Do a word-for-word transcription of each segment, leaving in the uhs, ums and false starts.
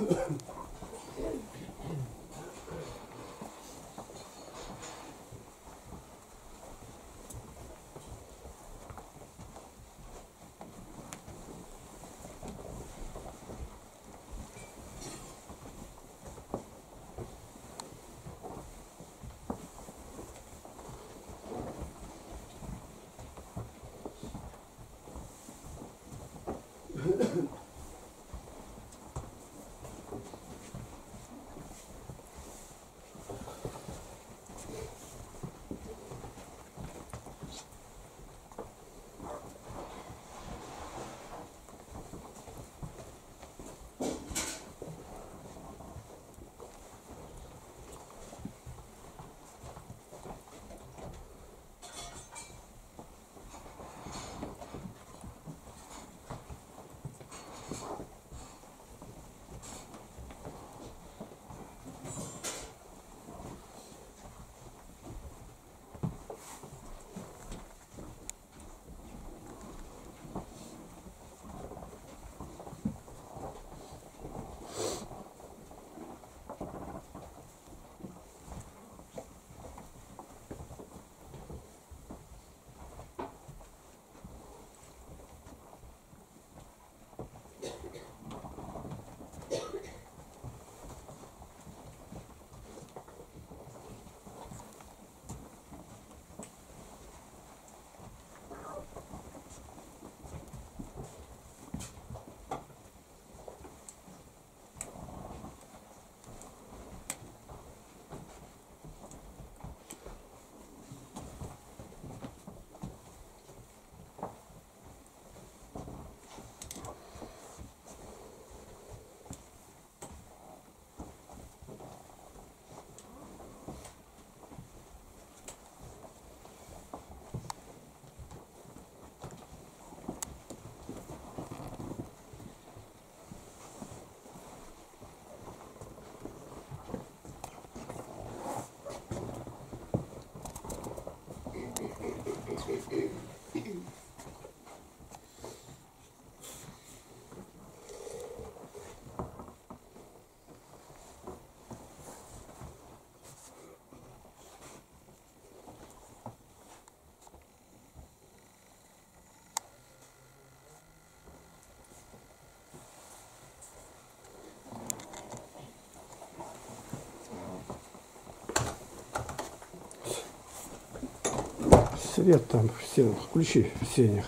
Свет там в стенах. Включи в сенях.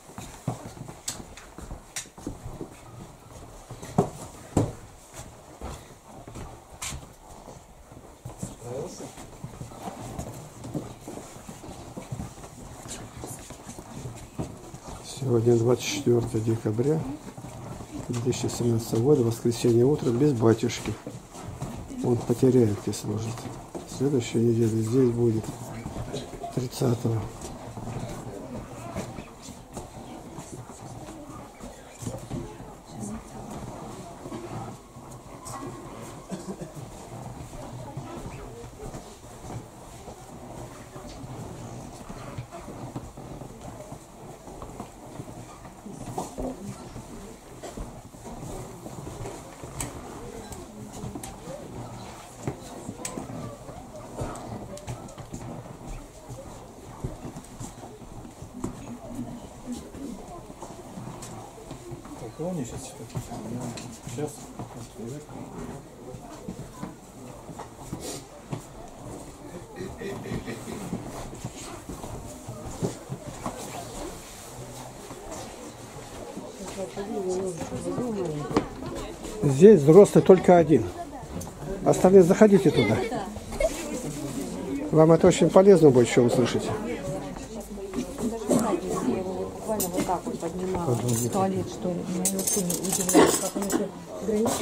Сегодня двадцать четвёртое декабря две тысячи семнадцатого года, воскресенье утро, без батюшки. Он потеряет, если может. Следующая неделя здесь будет тридцатого. Они сейчас сейчас Здесь взрослый только один. Остальные заходите туда. Вам это очень полезно будет, что вы слышите. Вот так вот поднимала в туалет, что ли. Меня вообще не удивляет, как он еще границы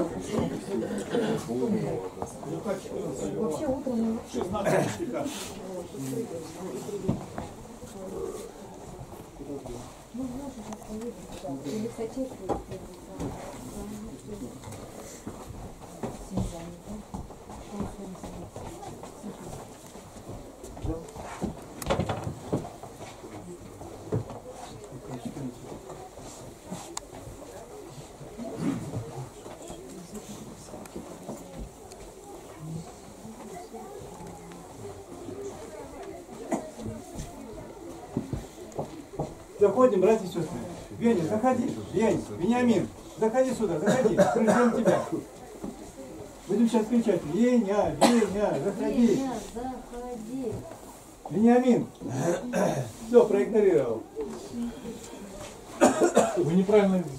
вообще утром Заходим, братья и сестры. Веня, заходи. Вень, Вениамин, заходи сюда, заходи. Ждем тебя. Будем сейчас кричать. Веня, Веня, заходи. Веня, заходи. Вениамин. Все, проигнорировал. Вы неправильно